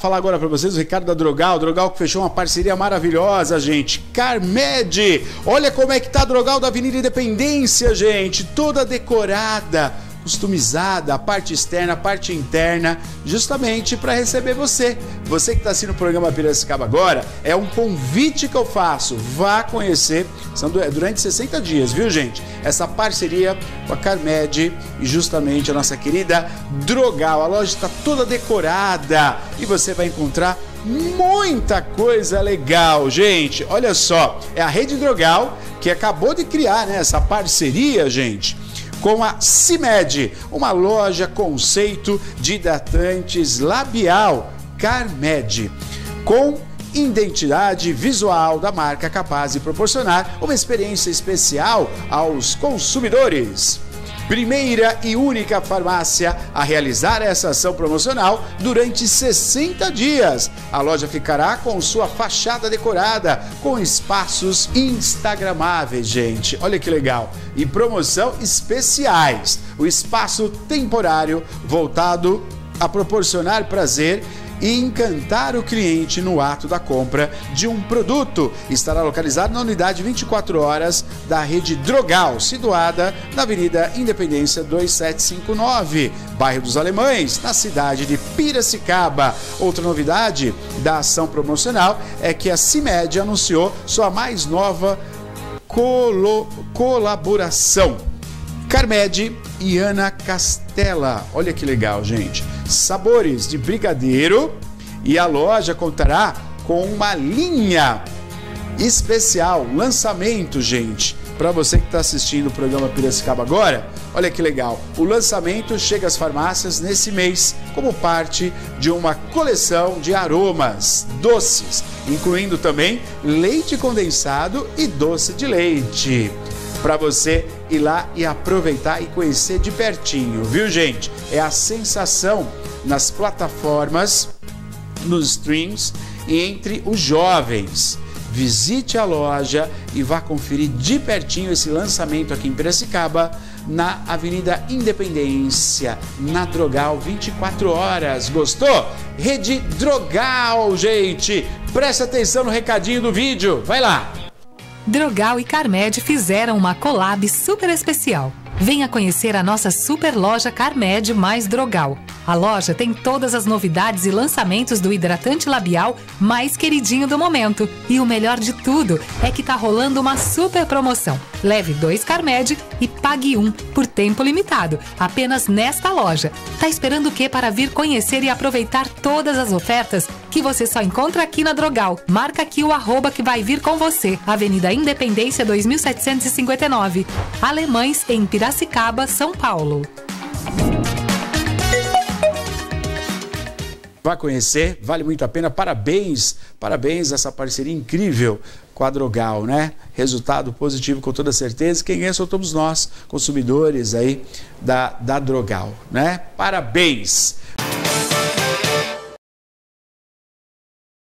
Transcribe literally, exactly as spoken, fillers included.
Falar agora para vocês o Ricardo da Drogal, Drogal que fechou uma parceria maravilhosa, gente. Carmed, olha como é que tá a Drogal da Avenida Independência, gente, toda decorada, customizada, a parte externa, a parte interna, justamente para receber você. Você que está assistindo o programa Piracicaba agora, é um convite que eu faço. Vá conhecer, são durante sessenta dias, viu, gente? Essa parceria com a Carmed e justamente a nossa querida Drogal. A loja está toda decorada e você vai encontrar muita coisa legal, gente. Olha só, é a Rede Drogal que acabou de criar, né, essa parceria, gente, com a CIMED, uma loja conceito de hidratantes labial Carmed, com identidade visual da marca capaz de proporcionar uma experiência especial aos consumidores. Primeira e única farmácia a realizar essa ação promocional durante sessenta dias. A loja ficará com sua fachada decorada, com espaços instagramáveis, gente. Olha que legal. E promoção especiais. O espaço temporário voltado a proporcionar prazer e encantar o cliente no ato da compra de um produto. Estará localizado na unidade vinte e quatro horas da Rede Drogal, situada na Avenida Independência dois sete cinco nove, bairro dos Alemães, na cidade de Piracicaba. Outra novidade da ação promocional é que a CIMED anunciou sua mais nova colo colaboração. Carmed e Ana Castela. Olha que legal, gente. Sabores de brigadeiro, e a loja contará com uma linha especial, lançamento, gente. Para você que está assistindo o programa Piracicaba agora, olha que legal. O lançamento chega às farmácias nesse mês como parte de uma coleção de aromas doces, incluindo também leite condensado e doce de leite, para você ir lá e aproveitar e conhecer de pertinho, viu, gente? É a sensação nas plataformas, nos streams e entre os jovens. Visite a loja e vá conferir de pertinho esse lançamento aqui em Piracicaba, na Avenida Independência, na Drogal, vinte e quatro horas. Gostou? Rede Drogal, gente! Presta atenção no recadinho do vídeo. Vai lá! Drogal e Carmed fizeram uma collab super especial. Venha conhecer a nossa super loja Carmed mais Drogal. A loja tem todas as novidades e lançamentos do hidratante labial mais queridinho do momento. E o melhor de tudo é que tá rolando uma super promoção. Leve dois Carmed e pague um por tempo limitado, apenas nesta loja. Tá esperando o quê para vir conhecer e aproveitar todas as ofertas que você só encontra aqui na Drogal? Marca aqui o arroba que vai vir com você. Avenida Independência dois mil setecentos e cinquenta e nove, Alemães, em Piracicaba, São Paulo. Vá conhecer, vale muito a pena. Parabéns, parabéns a essa parceria incrível com a Drogal, né? Resultado positivo com toda certeza. Quem ganha somos nós, consumidores aí da, da Drogal, né? Parabéns!